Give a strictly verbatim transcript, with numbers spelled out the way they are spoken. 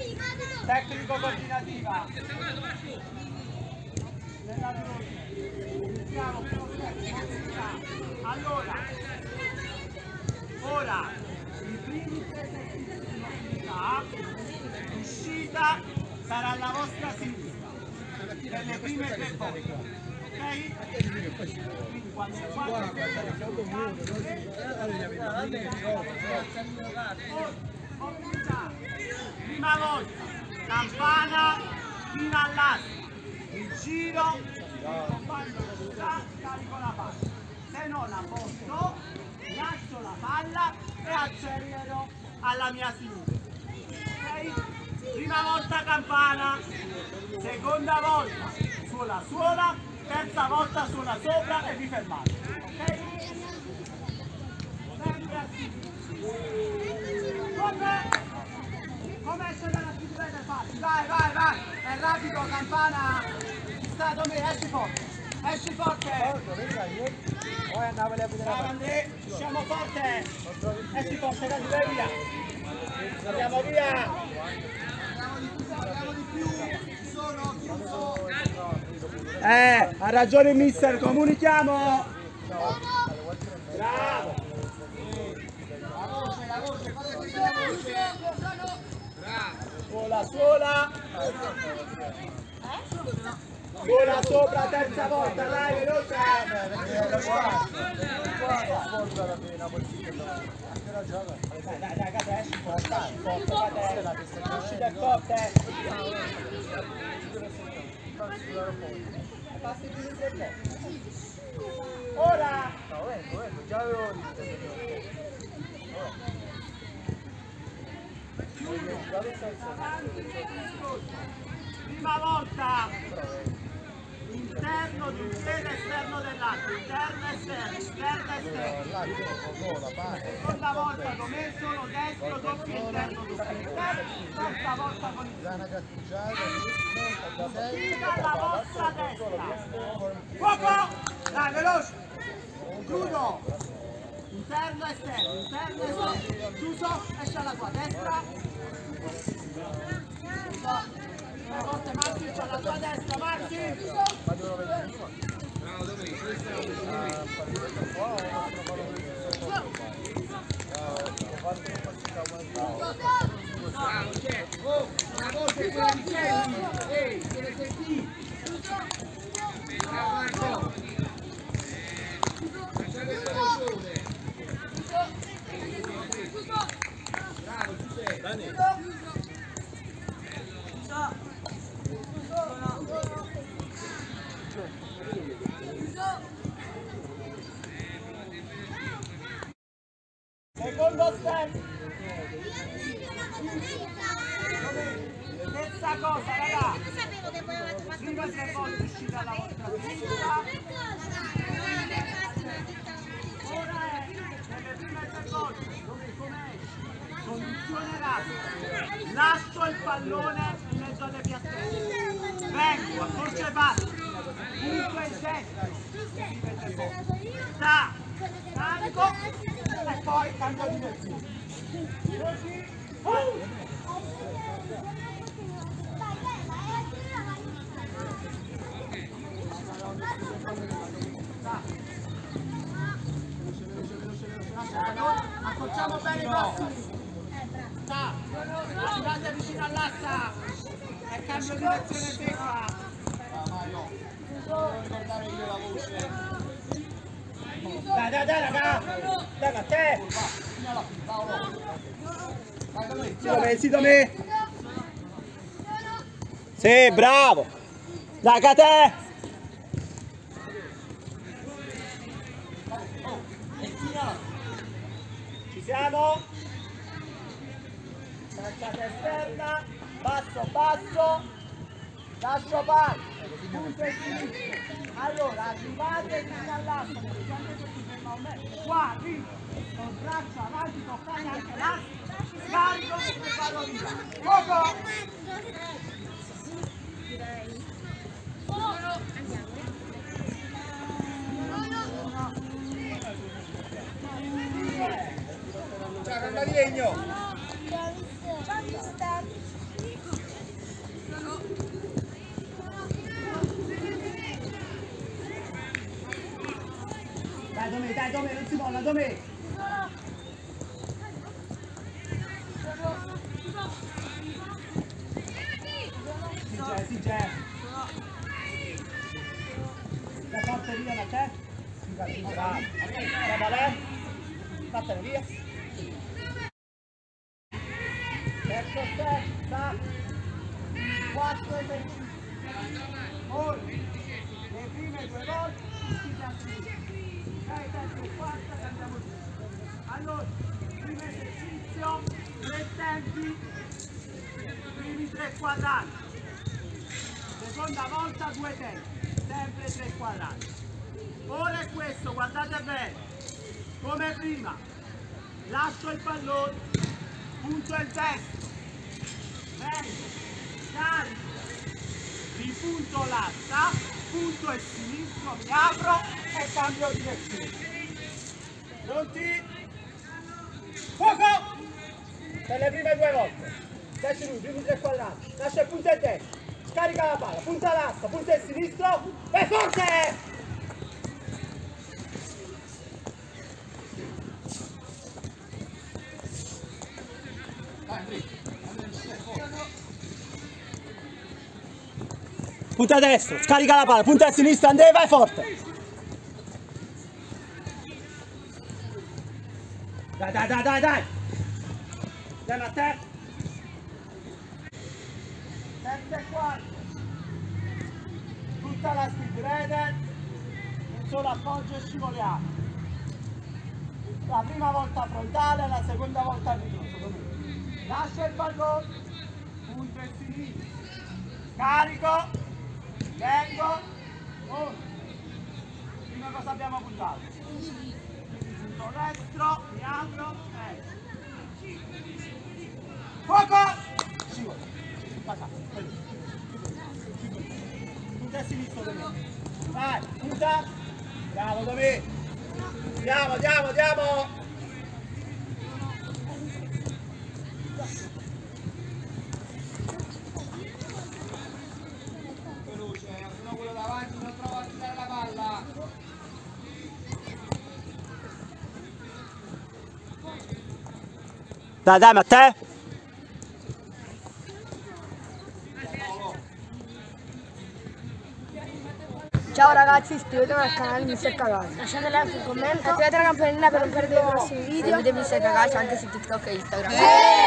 Tecnico coordinativa. Nella iniziamo primo step. Allora, ora i primi tre esercizi di mobilità, l'uscita sarà alla vostra sinistra per le prime tre volte, ok? Quindi quando prima volta, campana fino all'asta, il giro, il compagno sta, carico la palla, se non la posto, lascio la palla e accelero alla mia sinistra, ok? Prima volta campana, seconda volta suola suola, terza volta suola sopra e vi fermate, ok? Sempre così. Come? Come esce dalla figura del fallo? Vai, vai, vai! È rapido, campana! Stato me, esci forte! Esci forte! Ciao Andrea, usciamo forte! Esci forte, dai, vai via! Andiamo via! Andiamo di più! Ci sono, chiuso! Eh, ha ragione il mister, comunichiamo! Bravo! La voce, la voce, cosa dice la voce? Suola, suola! Suola sopra, terza volta, dai, veloce! Dai, dai, dai, Cate, esci forte, esci forte, Cate! Usci del forte! Passi più di tre volte! Ora! No, vengo, vengo, già avevo detto! Prima volta interno di un piede, esterno dell'altro, interno esterno, interno esterno. Seconda volta come solo destro, doppio interno, doppio interno. Terza volta con il tira la vostra destra. Fuoco! Dai, veloce! Chiudo! Interno esterno, interno esterno. Chiuso, esce alla tua destra. Tre volte Marci, c'è la tua destra, Marci! Bravo Domenico, questo è bravo, c'è! Oh, una volta è quella di Kelly! Ehi, te le senti? Bravo Marco! C'è questa ragione! Bravo, ci sei! Dani! Secondo step! Stessa cosa, raga! Prima tre volte uscite dalla vostra sinistra. Ora è nelle prime tre volte, dove come esci? Condizione rapida. Lascio il pallone in mezzo alle piastrelle. Vengo, accorcio i passi. Punto il destro. Da, carico e poi cambio direzione. Così. Oh! Accorciamo bene i passi. Sta, girate vicino all'assa e cambio direzione secca. Devo ricordare io la voce. Dai, dai, dai, raga! Dai, a te! Sì, da me, sì, da me! Sì, bravo! Dai, a te! Ci siamo? Tracciata esterna, basso, basso, lascio parte, punto e sinistra. Allora, arrivate fino all'asta, qua, qui, con braccio avanti, toccate anche l'asta, scarico e vado via. Fuoco! Ciao, Cambadiegno! Dome, dai, Dome, non si molla, Dome! Sì, c'è, sì, c'è! La porta via da te? Sì, va, sì, va. Va, va, fatela via! Terzo step, sta! Quattro esercizi! Ora, le prime due volte, tutti gli altri. Dai, terzo e quarta, andiamo giù. Allora, primo esercizio, tre tempi, primi tre quadranti. Seconda volta due tempi, sempre tre quadranti. Ora è questo, guardate bene, come prima, lascio il pallone, punto il destro, vengo, carico, ripunto l'asta, punto il sinistro, mi apro e cambio direzione. Pronti? Fuoco! Per le prime due volte. Desci lui, primi tre quadranti, lascia il punto il destro, scarica la palla, punta l'asta, punta il sinistro, e forte! Punta a destra, scarica la palla, punta a sinistra, Andrea, vai forte! Dai, dai, dai, dai, dai! Andiamo a te! Terzo e quarto! Tutta la speed rider, un solo appoggio e scivoliamo. La prima volta frontale, la seconda volta a ritroso. Lascia il pallone, punto e sinistro, carico, vengo, oh. Prima cosa abbiamo puntato? Punto destro, mi apro, eh. Fuoco! Scivola, passa, punta e sinistro da me. Vai, punta, bravo da me. Andiamo, andiamo, andiamo! Dai, dai, Matteo! Ciao ragazzi, iscrivetevi al canale mister Kakashi. Lasciate like, un commento, attivate la campanella per non perdere i prossimi video. Seguite mister Kakashi anche su TikTok e Instagram.